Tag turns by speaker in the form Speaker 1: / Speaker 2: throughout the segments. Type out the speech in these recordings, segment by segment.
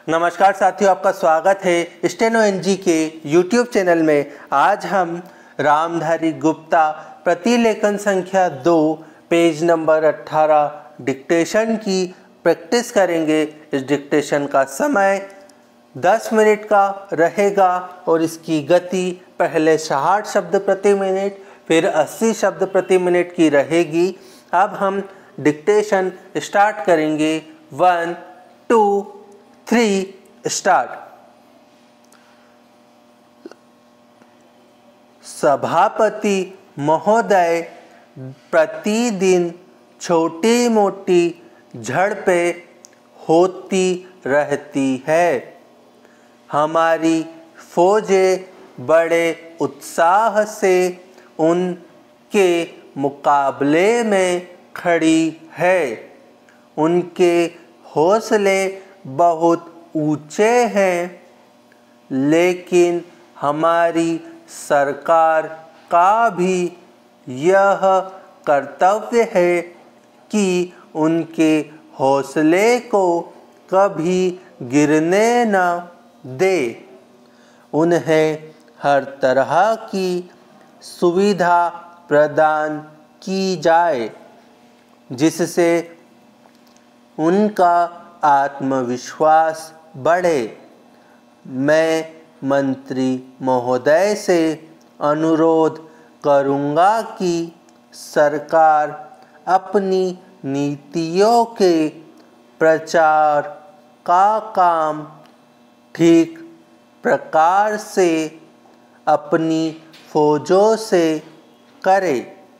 Speaker 1: नमस्कार साथियों, आपका स्वागत है स्टेनो एनजी के यूट्यूब चैनल में। आज हम रामधारी गुप्ता प्रतिलेखन संख्या 2 पेज नंबर 18 डिक्टेशन की प्रैक्टिस करेंगे। इस डिक्टेशन का समय 10 मिनट का रहेगा और इसकी गति पहले 60 शब्द प्रति मिनट फिर 80 शब्द प्रति मिनट की रहेगी। अब हम डिक्टेशन स्टार्ट करेंगे। 1 2 3 स्टार्ट। सभापति महोदय, प्रतिदिन छोटी मोटी झड़पें होती रहती है। हमारी फौजें बड़े उत्साह से उनके मुकाबले में खड़ी है। उनके हौसले बहुत ऊंचे हैं, लेकिन हमारी सरकार का भी यह कर्तव्य है कि उनके हौसले को कभी गिरने न दे। उन्हें हर तरह की सुविधा प्रदान की जाए जिससे उनका आत्मविश्वास बढ़े। मैं मंत्री महोदय से अनुरोध करूंगा कि सरकार अपनी नीतियों के प्रचार का काम ठीक प्रकार से अपनी फौजों से करे।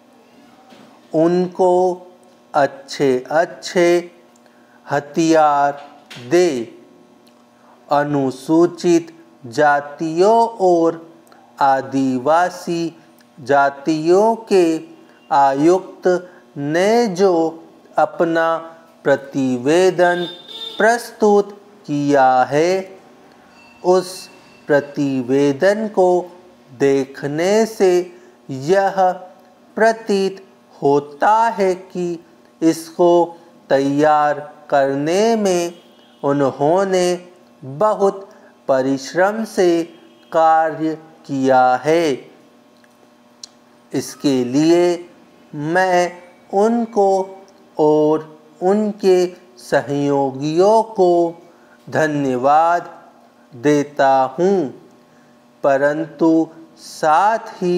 Speaker 1: उनको अच्छे हथियार दे। अनुसूचित जातियों और आदिवासी जातियों के आयुक्त ने जो अपना प्रतिवेदन प्रस्तुत किया है, उस प्रतिवेदन को देखने से यह प्रतीत होता है कि इसको तैयार करने में उन्होंने बहुत परिश्रम से कार्य किया है। इसके लिए मैं उनको और उनके सहयोगियों को धन्यवाद देता हूँ, परंतु साथ ही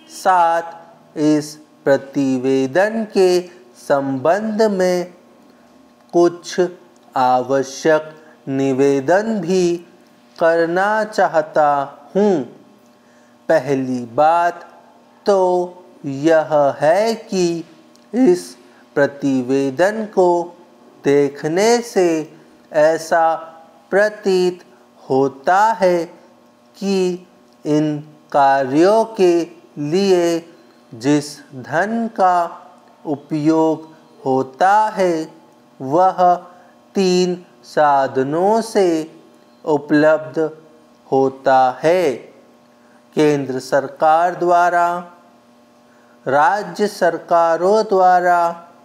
Speaker 1: साथ इस प्रतिवेदन के संबंध में कुछ आवश्यक निवेदन भी करना चाहता हूँ। पहली बात तो यह है कि इस प्रतिवेदन को देखने से ऐसा प्रतीत होता है कि इन कार्यों के लिए जिस धन का उपयोग होता है वह 3 साधनों से उपलब्ध होता है। केंद्र सरकार द्वारा, राज्य सरकारों द्वारा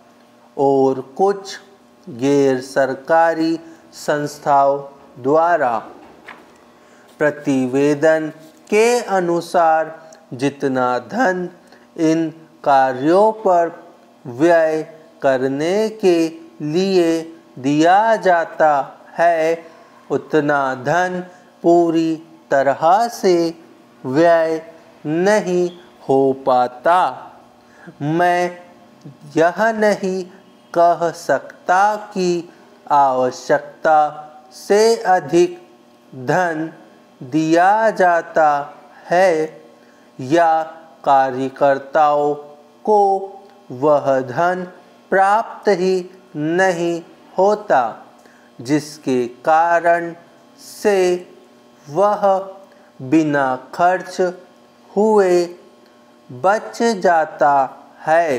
Speaker 1: और कुछ गैर सरकारी संस्थाओं द्वारा। प्रतिवेदन के अनुसार जितना धन इन कार्यों पर व्यय करने के लिए दिया जाता है, उतना धन पूरी तरह से व्यय नहीं हो पाता। मैं यह नहीं कह सकता कि आवश्यकता से अधिक धन दिया जाता है या कार्यकर्ताओं को वह धन प्राप्त ही नहीं होता, जिसके कारण से वह बिना खर्च हुए बच जाता है।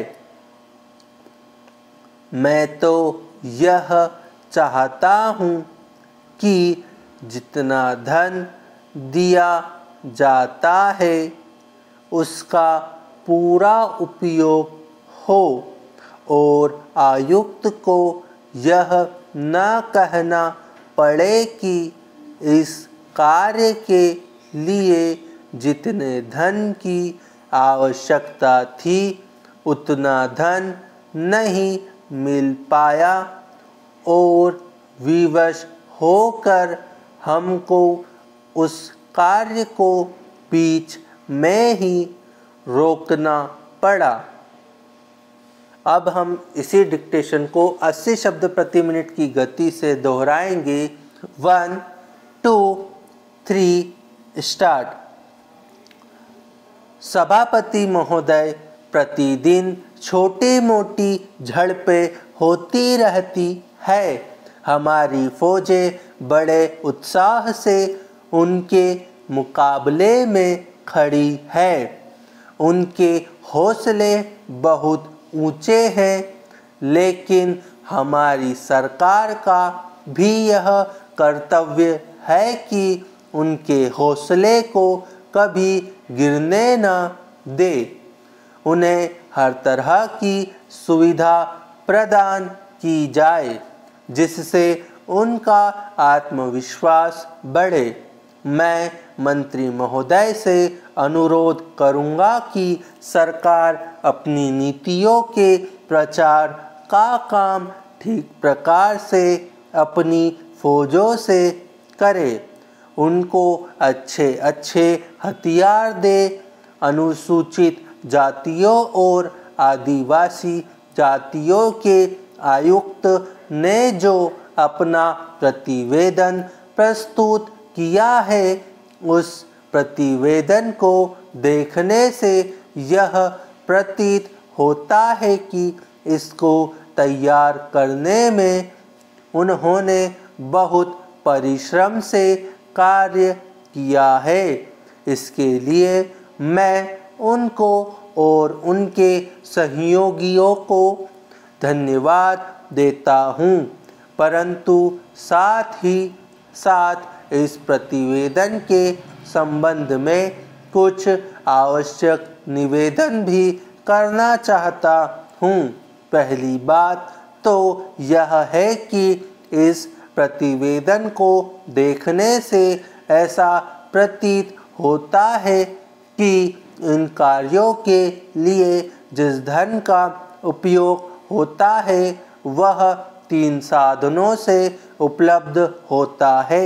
Speaker 1: मैं तो यह चाहता हूँ कि जितना धन दिया जाता है उसका पूरा उपयोग हो और आयुक्त को यह न कहना पड़े कि इस कार्य के लिए जितने धन की आवश्यकता थी उतना धन नहीं मिल पाया और विवश होकर हमको उस कार्य को बीच में ही रोकना पड़ा। अब हम इसी डिक्टेशन को 80 शब्द प्रति मिनट की गति से दोहराएंगे। 1 2 3 स्टार्ट। सभापति महोदय, प्रतिदिन छोटी मोटी झड़पें होती रहती है। हमारी फौजें बड़े उत्साह से उनके मुकाबले में खड़ी है। उनके हौसले बहुत ऊंचे हैं, लेकिन हमारी सरकार का भी यह कर्तव्य है कि उनके हौसले को कभी गिरने न दे। उन्हें हर तरह की सुविधा प्रदान की जाए जिससे उनका आत्मविश्वास बढ़े। मैं मंत्री महोदय से अनुरोध करूंगा कि सरकार अपनी नीतियों के प्रचार का काम ठीक प्रकार से अपनी फौजों से करे। उनको अच्छे अच्छे हथियार दे। अनुसूचित जातियों और आदिवासी जातियों के आयुक्त ने जो अपना प्रतिवेदन प्रस्तुत किया है, उस प्रतिवेदन को देखने से यह प्रतीत होता है कि इसको तैयार करने में उन्होंने बहुत परिश्रम से कार्य किया है। इसके लिए मैं उनको और उनके सहयोगियों को धन्यवाद देता हूँ, परंतु साथ ही साथ इस प्रतिवेदन के संबंध में कुछ आवश्यक निवेदन भी करना चाहता हूँ। पहली बात तो यह है कि इस प्रतिवेदन को देखने से ऐसा प्रतीत होता है कि इन कार्यों के लिए जिस धन का उपयोग होता है वह 3 साधनों से उपलब्ध होता है।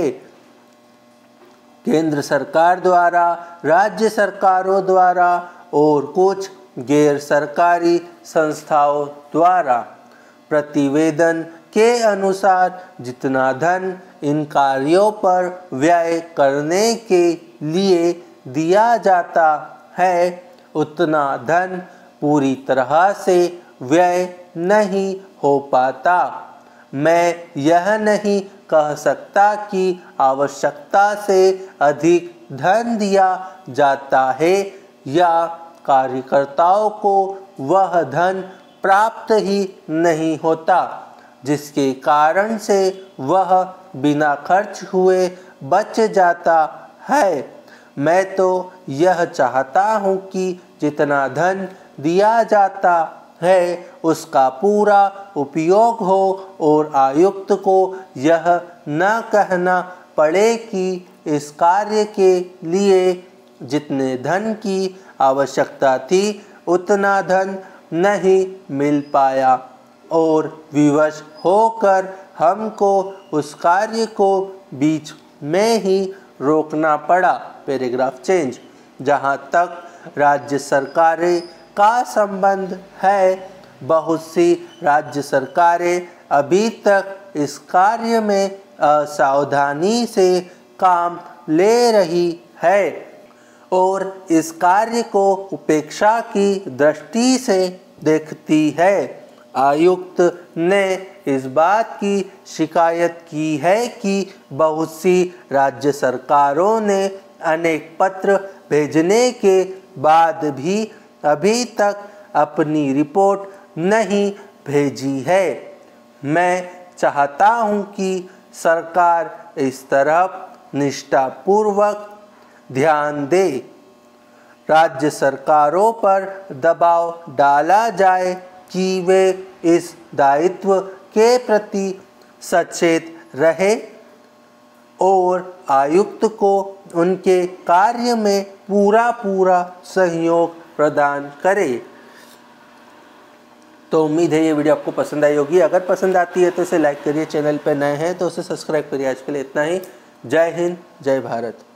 Speaker 1: केंद्र सरकार द्वारा, राज्य सरकारों द्वारा और कुछ गैर सरकारी संस्थाओं द्वारा। प्रतिवेदन के अनुसार जितना धन इन कार्यों पर व्यय करने के लिए दिया जाता है उतना धन पूरी तरह से व्यय नहीं हो पाता। मैं यह नहीं कह सकता कि आवश्यकता से अधिक धन दिया जाता है या कार्यकर्ताओं को वह धन प्राप्त ही नहीं होता, जिसके कारण से वह बिना खर्च हुए बच जाता है। मैं तो यह चाहता हूँ कि जितना धन दिया जाता है उसका पूरा उपयोग हो और आयुक्त को यह न कहना पड़े कि इस कार्य के लिए जितने धन की आवश्यकता थी उतना धन नहीं मिल पाया और विवश होकर हमको उस कार्य को बीच में ही रोकना पड़ा। Paragraph change. जहाँ तक राज्य सरकारें का संबंध है, बहुत सी राज्य सरकारें अभी तक इस कार्य में असावधानी से काम ले रही है और इस कार्य को उपेक्षा की दृष्टि से देखती है। आयुक्त ने इस बात की शिकायत की है कि बहुत सी राज्य सरकारों ने अनेक पत्र भेजने के बाद भी अभी तक अपनी रिपोर्ट नहीं भेजी है। मैं चाहता हूं कि सरकार इस तरफ निष्ठापूर्वक ध्यान दे। राज्य सरकारों पर दबाव डाला जाए कि वे इस दायित्व के प्रति सचेत रहे। और आयुक्त को उनके कार्य में पूरा सहयोग प्रदान करे। तो उम्मीद है ये वीडियो आपको पसंद आई होगी। अगर पसंद आती है तो इसे लाइक करिए, चैनल पर नए हैं तो उसे सब्सक्राइब करिए। आज के लिए इतना ही। जय हिंद, जय भारत।